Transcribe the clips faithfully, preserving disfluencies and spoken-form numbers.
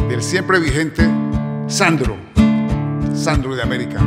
del siempre vigente Sandro, Sandro de América.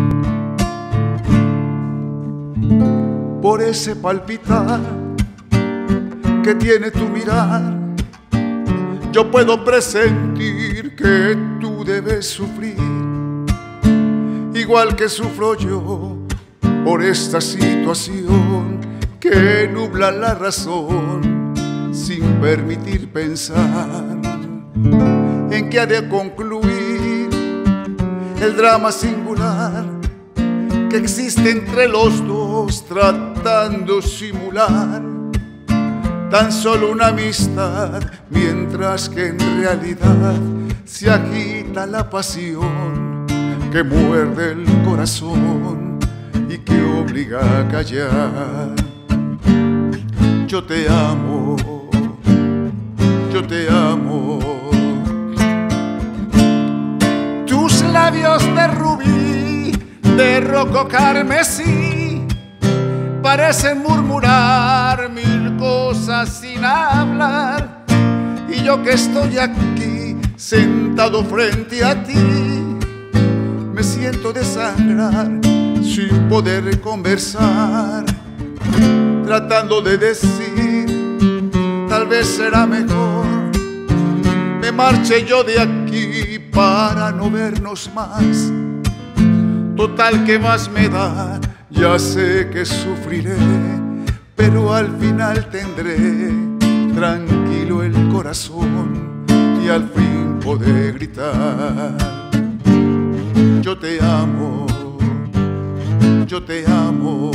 Por ese palpitar que tiene tu mirar, yo puedo presentir que tú debes sufrir, igual que sufro yo por esta situación que nubla la razón sin permitir pensar en que ha de concluir el drama singular que existe entre los dos, tratando simular tan solo una amistad, mientras que en realidad se agita la pasión que muerde el corazón y que obliga a callar. Yo te amo, yo te amo. Tus labios de rubí, de rojo carmesí, parecen murmurar mil cosas sin hablar, y yo que estoy aquí sentado frente a ti me siento desangrar sin poder conversar, tratando de decir tal vez será mejor me marche yo de aquí para no vernos más. Total, ¿qué más me da? Ya sé que sufriré, pero al final tendré tranquilo el corazón y al fin podré gritar: yo te amo, yo te amo.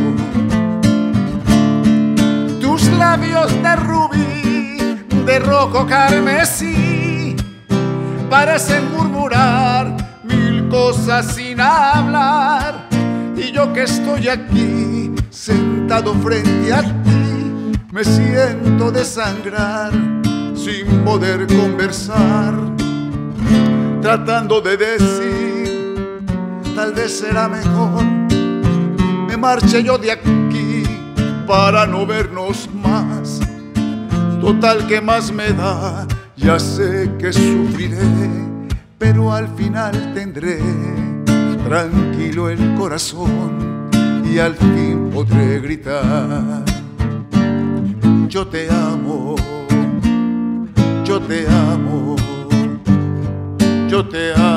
Tus labios de rubí, de rojo carmesí, parecen murmurar mil cosas sin hablar, y yo que estoy aquí sentado frente a ti me siento desangrar sin poder conversar, tratando de decir tal vez será mejor me marche yo de aquí para no vernos más. Total, ¿qué más me da? Ya sé que sufriré, pero al final tendré tranquilo el corazón y al fin podré gritar: yo te amo, yo te amo, yo te amo.